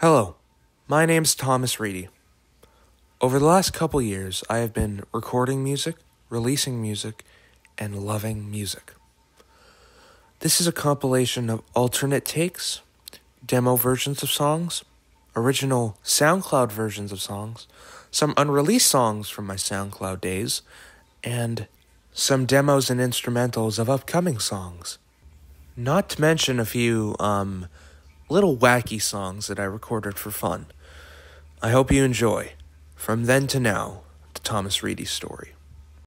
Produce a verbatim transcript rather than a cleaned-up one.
Hello, my name's Thomas Reidy. Over the last couple years, I have been recording music, releasing music, and loving music. This is a compilation of alternate takes, demo versions of songs, original SoundCloud versions of songs, some unreleased songs from my SoundCloud days, and some demos and instrumentals of upcoming songs. Not to mention a few, um, little wacky songs that I recorded for fun. I hope you enjoy. From Then to Now, the Thomas Reidy story.